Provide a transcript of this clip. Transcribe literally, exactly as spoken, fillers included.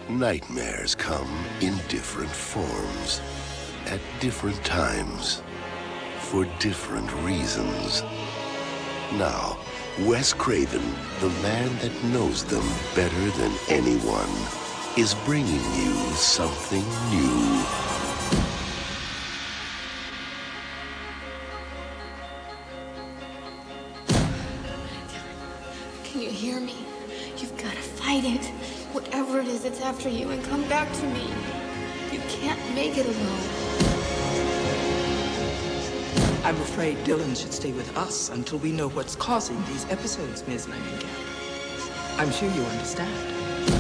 Nightmares come in different forms, at different times, for different reasons. Now, Wes Craven, the man that knows them better than anyone, is bringing you something new. Can you hear me? You've got to fight it. Whatever it is that's after you, and come back to me. You can't make it alone. I'm afraid Dylan should stay with us until we know what's causing these episodes, Miz Langenkamp. I'm sure you understand.